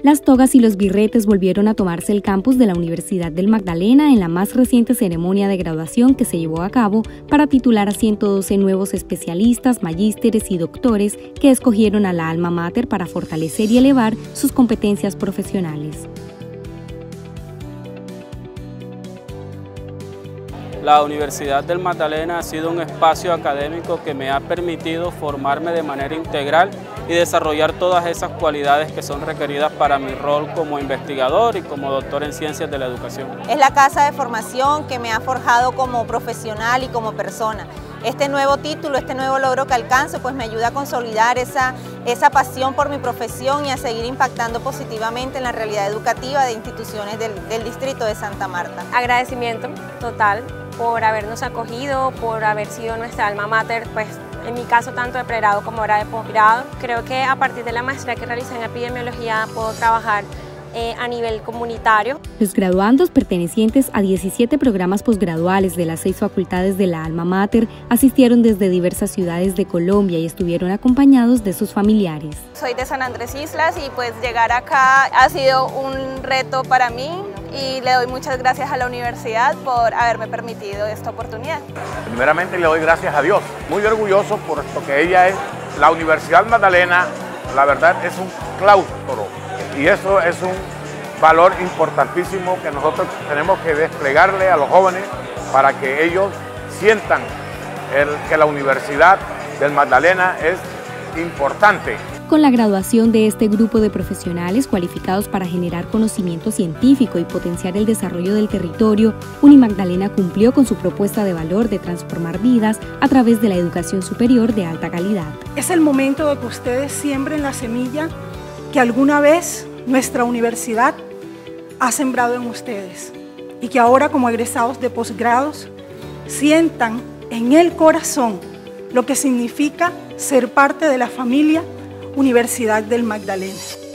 Las togas y los birretes volvieron a tomarse el campus de la Universidad del Magdalena en la más reciente ceremonia de graduación que se llevó a cabo para titular a 112 nuevos especialistas, magísteres y doctores que escogieron a la alma mater para fortalecer y elevar sus competencias profesionales. La Universidad del Magdalena ha sido un espacio académico que me ha permitido formarme de manera integral y desarrollar todas esas cualidades que son requeridas para mi rol como investigador y como doctor en ciencias de la educación. Es la casa de formación que me ha forjado como profesional y como persona. Este nuevo título, este nuevo logro que alcanzo, pues me ayuda a consolidar esa pasión por mi profesión y a seguir impactando positivamente en la realidad educativa de instituciones del distrito de Santa Marta. Agradecimiento total por habernos acogido, por haber sido nuestra alma mater, pues en mi caso tanto de pregrado como ahora de posgrado. Creo que a partir de la maestría que realicé en epidemiología puedo trabajar a nivel comunitario. Los graduandos pertenecientes a 17 programas posgraduales de las 6 facultades de la alma mater asistieron desde diversas ciudades de Colombia y estuvieron acompañados de sus familiares. Soy de San Andrés Islas y pues llegar acá ha sido un reto para mí y le doy muchas gracias a la universidad por haberme permitido esta oportunidad. Primeramente le doy gracias a Dios, muy orgulloso por esto que ella es. La Universidad Magdalena, la verdad, es un claustro. Y eso es un valor importantísimo que nosotros tenemos que desplegarle a los jóvenes para que ellos sientan que la Universidad del Magdalena es importante. Con la graduación de este grupo de profesionales cualificados para generar conocimiento científico y potenciar el desarrollo del territorio, Unimagdalena cumplió con su propuesta de valor de transformar vidas a través de la educación superior de alta calidad. Es el momento de que ustedes siembren la semilla que alguna vez nuestra universidad ha sembrado en ustedes y que ahora como egresados de posgrados sientan en el corazón lo que significa ser parte de la familia Universidad del Magdalena.